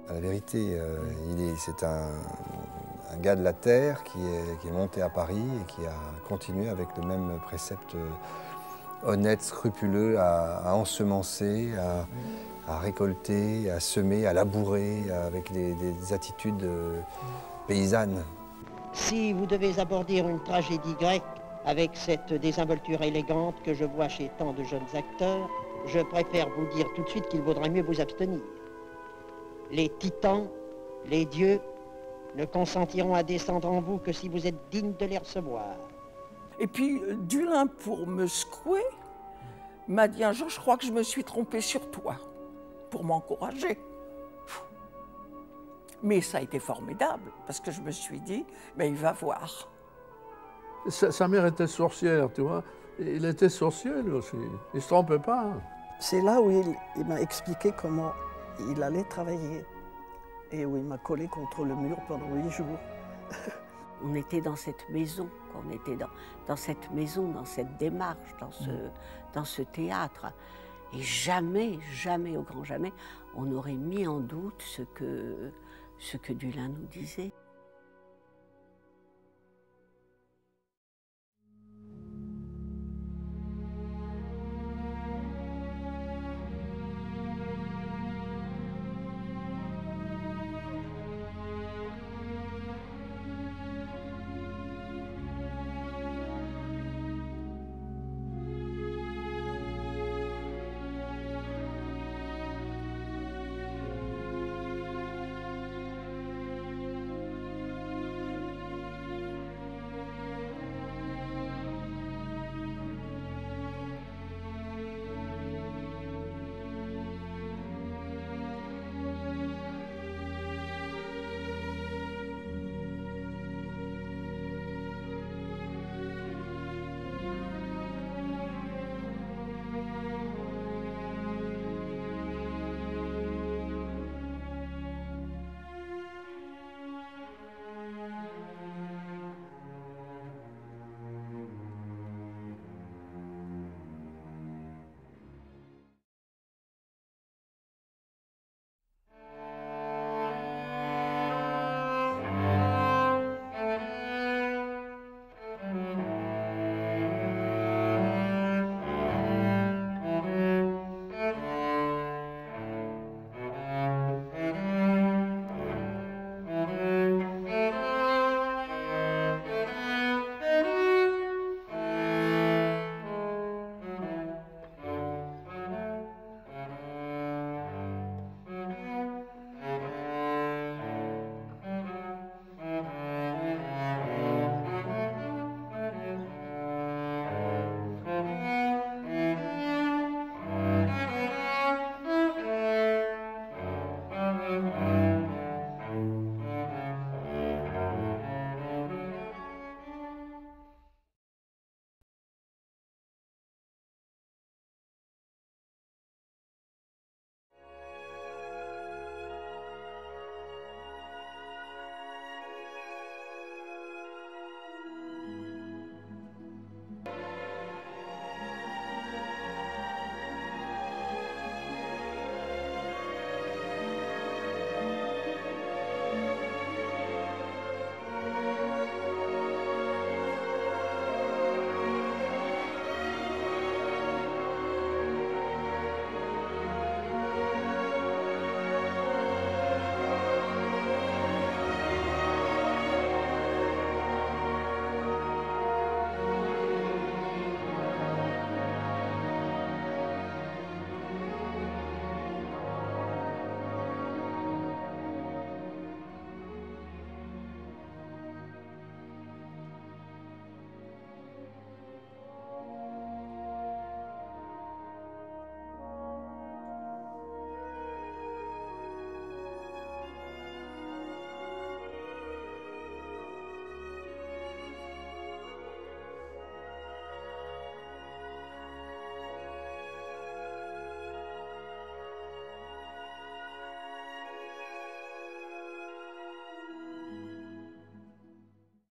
La vérité, c'est un gars de la terre qui est monté à Paris et qui a continué avec le même précepte honnête, scrupuleux, à ensemencer, à récolter, à semer, à labourer, avec des attitudes paysannes. Si vous devez aborder une tragédie grecque avec cette désinvolture élégante que je vois chez tant de jeunes acteurs, je préfère vous dire tout de suite qu'il vaudrait mieux vous abstenir. Les titans, les dieux, ne consentiront à descendre en vous que si vous êtes digne de les recevoir. Et puis Dulin, pour me secouer, m'a dit un jour, je crois que je me suis trompée sur toi, pour m'encourager. Mais ça a été formidable, parce que je me suis dit, mais il va voir. Sa mère était sorcière, tu vois. Il était sorcier, lui aussi. Il ne se trompait pas. Hein. C'est là où il m'a expliqué comment il allait travailler. Et où il m'a collé contre le mur pendant 8 jours. On était dans cette maison, on était dans cette maison, dans cette démarche, dans ce théâtre. Et jamais, jamais, au grand jamais, on aurait mis en doute ce que Dulin nous disait.